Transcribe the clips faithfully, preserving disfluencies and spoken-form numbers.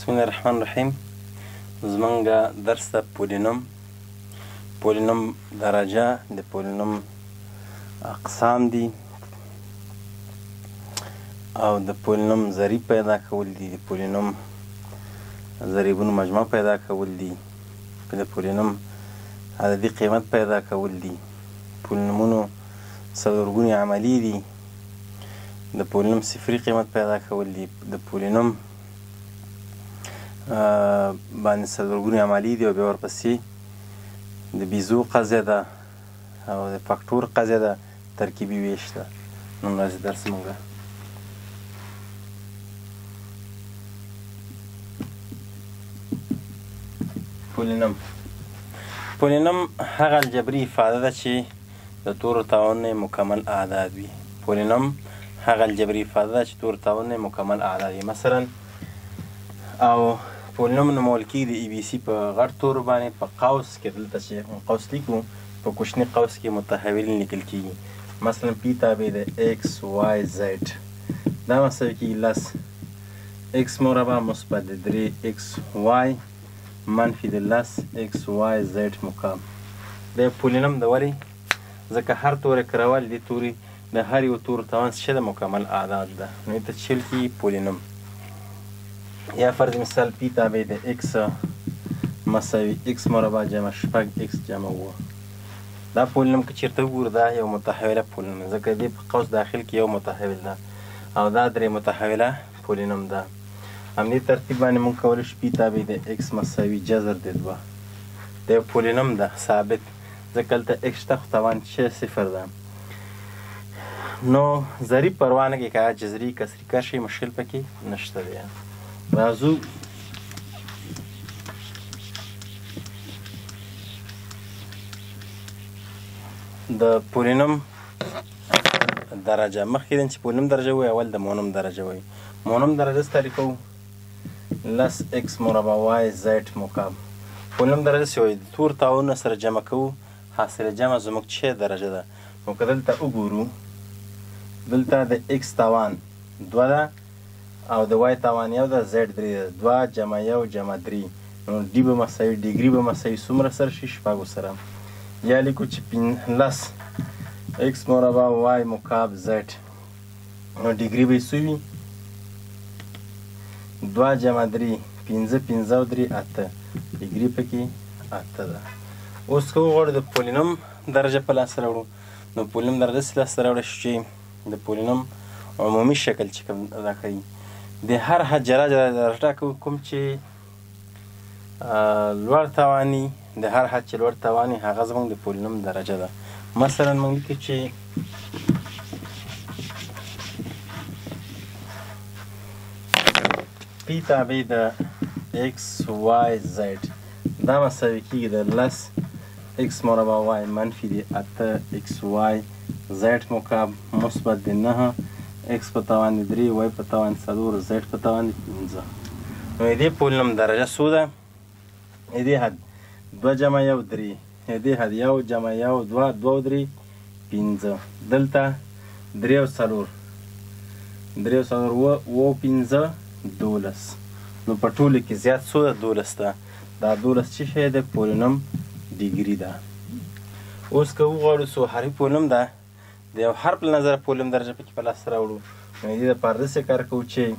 بسم الله الرحمن الرحیم. زمونږ درس د پولینوم پولینوم درجه د پولینوم اقسام دي او د پولینوم ضریب پیدا کول دي، د پولینوم ضریبونو مجموعه پیدا کول دي، د پولینوم عددي قیمت پیدا کول دي، پولینومونو څلورګونې عملي دي، د پولینوم صفري قیمت پیدا کول دي، د پولینوم باندې څلورګونې عملي دي او بیا ورپسې د بیزو قضیه ده او د فاکتور قضیه ده، ترکیبي ویش ده. نن ورځې درس مونږ پولینوم پولینوم هغه الجبري افاده ده چې د تورو تعاون مکمل اعداد وي. پولینوم هغه الجبري افاده ده چې تورو تعاون مکمل اعداد وي. مثلا او پولینوم نومول کېږي د ای بي سي په غټ تورو باندې په قوس کې، دلته چې قوس لیکو په کوچني قوس کې متحولین لیکل کېږي. مثلا پی تابع د ایکس وای زیډ، دا مساوي کېږي لس ایکس مربع مثبت د درې ایکس وای منفي د لس ایکس وای زیډ مقام. د پولینوم د ولې ځکه هر توری کرول دې توري د هر یو تورو توان څه د مکمل اعداد ده، نو ته چیل کېږي پولینوم. یا فرض مثال پی تابع د ایکس مساوي ایکس مربع جمع شپږ ایکس جمع اووه. دا پولینوم که چېرته وګورو دا یو متحوله پولینوم ده، ځکه دې په قوس داخل کې یو متحول ده او دا درې متحوله پولینوم ده. همدې ترتیب باندې موږ کولی شو پی تابع د ایکس مساوي جذر د دوه، دا یو پولینوم ده ثابت، ځکه هلته ایکس شته خو توان چې صفر ده. نو ضریب پروا نه کوي که جذري کسري کار شي، مشکل پکې نشته دی. راځو د پولینوم درجه، مخکې چې پولینوم درجه وایي اول د مونوم درجه وایي. مونوم درجه څه تعریفوو؟ لس ایکس مربع وای زیډ مکعب. پولینوم درجه څه وایي؟ د تور تعاونونه سره جمع کوو، حاصل جمع زموږ چې درجه ده. نو که دلته وګورو، دلته د ایکس توان دوه ده او د وای توان یو ده، زیډ درې ده، دوه جمع یو جمع درې، نو ډي به مساوي ډیګري به مساوي څومره سره شي؟ شپږو سره. یا لیکو چې لس ایکس مربع وای مکعب زیډ، نو ډیګري به یې څه وي؟ دوه جمع درې پنځه، پنځه او درې اته، ډیګري پکې اته ده. اوس که وغواړو د پولینوم درجه په لاس راوړو، نو پولینوم درجه داسې لاسته راوړی شو چې د پولینوم عمومي شکل چې کوم ادا کوي، د هر حد جلا جلا درجه ټاکو، کوم چې لوړ تواني د هر حد چې لوړ تواني هغه زموږ د پولینوم درجه ده. مثلا موږ لیکو چې پی تابع د ایکس وای زیډ، دا مساوي کېږي د لس ایکس مربع وای منفي د اته ایکس وای زیډ مکعب مثبت د نهه ایکس په توان د درې، وای په توان څلور، زیډ په توان د پنځه. نو د دې پولینوم درجه څو ده؟ د دې حد دوه جمع یو درې، د دې حد یو جمع یو دوه، دوه او درې پنځه، دلته درې او څلور، درې او څلور اووه، اووه او پنځه دولس. نو په ټولو کې زیات څو ده؟ دولس ده. دا دولس څه شی ده؟ پولینوم ډیګري ده. اوس که وغواړو څو حرفي پولینوم ده، د یو حرف له نظره پولینوم درجه پکې په لاس راوړو، نو د دې دپاره داسې کار کوو چې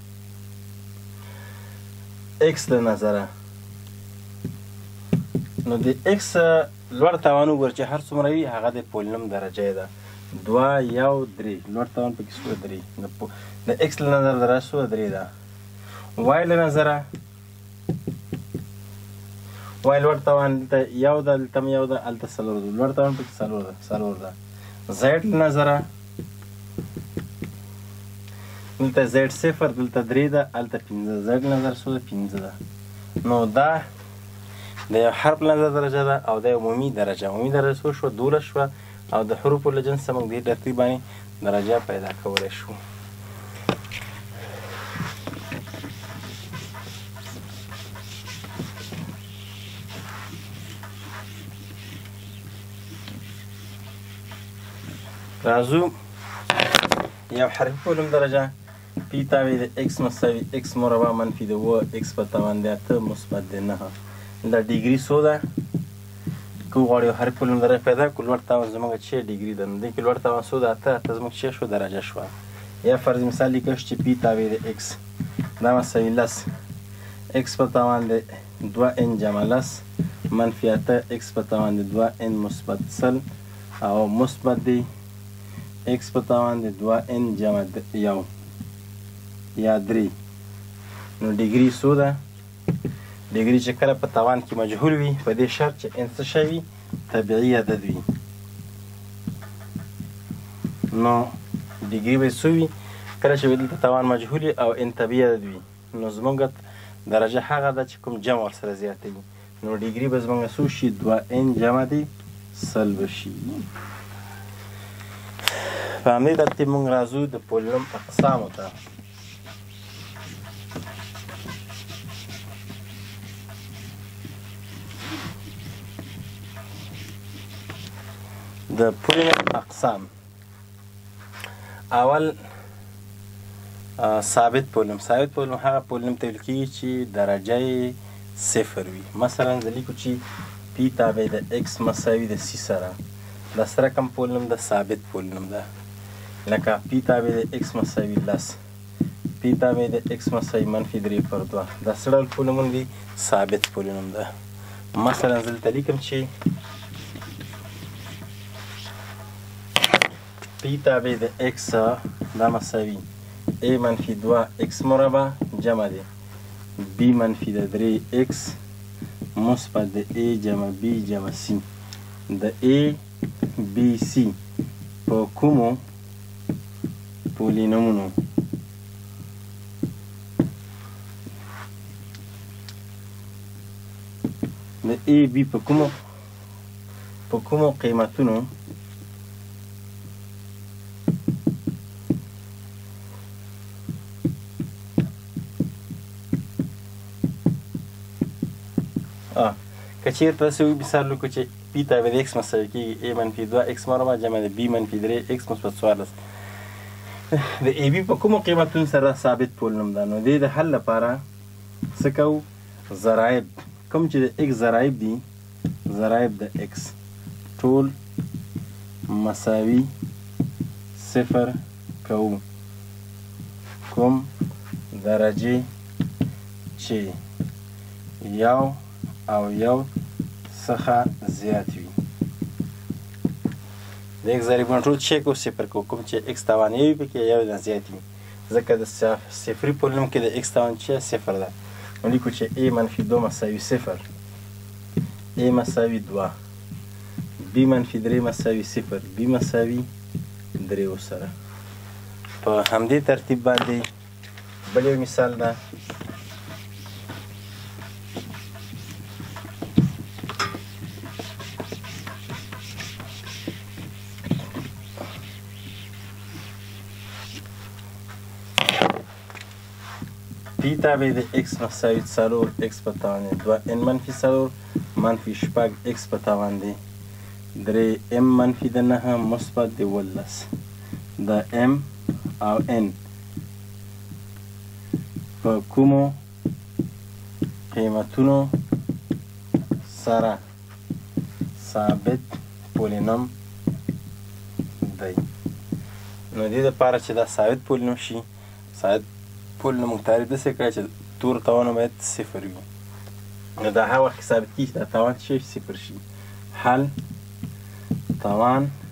ایکس له نظره، نو د ایکس لوړ توان وګوره چې هر څومره وي هغه د پولینوم درجه یې ده. دوه یو درې، لوړ توان پکې څو درې، د ایکس له نظره درجه څو درې ده. وای له نظره، وای لوړ توان دلته یو ده، دلته هم یو ده، هلته څلور ده، لوړ توان پکې څلور ده څلور ده. زیډ له نظره، دلته زیډ صفر، دلته درې ده، هلته پنځه، زیډ له نظره څو ده؟ پنځه ده. نو دا د یو حرف له نظره درجه ده او د عمومي درجه. عمومي درجه څو شوه؟ دولس شوه، او د حروفو له جنسه موږ دې ترتیب باندې درجه پیدا کولی شو. راځو یو حرفي پولینوم درجه پی تابع د اکس مساوي اکس مربع منفي د اوه اکس په توان د اته مثبت د نهه. دا ډیګري څو ده؟ که وغواړو یو هر پولم درجه پیدا کړو، لوړ توان زموږ چې ډیګري ده، نو دې کې لوړ توان څو ده؟ اته. اته زموږ چې شو درجه شوه. یا فرض مثال لیکل شو چې پی تابع د اکس دا مساوي لس اکس په توان د دوه ان جمع لس منفي اته اکس په توان د دوه ان مثبت سل او مثبت دی اکس په توان د دوه ان جمع یو یا درې. نو ډیګري څو ده؟ ډیګري چې کله په توان کې مجهول وي په دې شرط چې ان څه شی وي؟ طبیعي عدد وي. نو ډیګري به څو وي؟ کله چې دلته توان مجهول وي او ان طبیعي عدد وي، نو زموږ درجه هغه ده چې کوم جمع ورسره زیاته وي. نو ډیګري به زموږ څو شي؟ دوه ان جمع دی سل به شي. په همدې ترتیب موږ راځو د پولینوم اقسامو ته. د پولینوم اقسام اول ثابت پولینوم. ثابت پولینوم هغه پولینوم ته ویل کېږي چې درجه یې صفر وي. مثلا زه لیکو چې پی تابع د اکس مساوي د سی سره، دا سره کوم پولینوم ده؟ ثابت پولینوم ده. لکه پی تابع د اکس مساوي لس، پی تابع د اکس مساوي منفي درې پر دوه، دا څه ډول پولینوم دي؟ ثابت پولینوم ده. مثلا زه دلته لیکم چې پی تابع د اکس دا مساوي ا منفي دوه اکس مربع جمع دی بی منفي د درې اکس مثبت د ا جمع بی جمع سی. د ا بی سی په کومو پولینومونو د ا بی په کومو په کومو قیمتونو که چېرته داسې وي مثال وکړو چې پی تابع د اکس مساوي کېږي ا منفي دوه اکس مربع جمع د بی منفي درې اکس مثبت څوارلس. د ای بي په کومو قیمتونو سره ثابت پولینوم ده؟ نو دې د حل لپاره څه کوو؟ ضرایب کوم چې د اکس ضرایب دي، ضرایب د اکس ټول مساوي صفر کوو. کوم درجې چې یو او یو څخه زیات وي. د اکس ضریبونه ټول چک او صفر کوو، کوم چې اکس توان یو وي پکې یو نه زیات وي، ځکه د صفري پولینوم کې د اکس توان چې صفر ده. نو لیکو چې ا منفي دوه مساوي صفر، ا مساوي دوه، بی منفي درې مساوي صفر، بی مساوي درې ورسره. په همدې ترتیب باندې بل یو مثال ده. پی تابع د اکس مساوي څلور اکس په توان دی دوه ان منفي څلور منفي شپږ اکس په توان دی درې ام منفي د نهه مثبت د اوولس. د ام او ان په کومو قیمتونو سره ثابت پولینوم دی؟ نو دې دپاره چې دا ثابت پولینوم شي، ثابت پولینوم موږ تعریف داسې کړی چې تور توان باید صفر وي. نو دا هغه وخت کې ثابت کېږي چې دا توان چې صفر شي. حل توان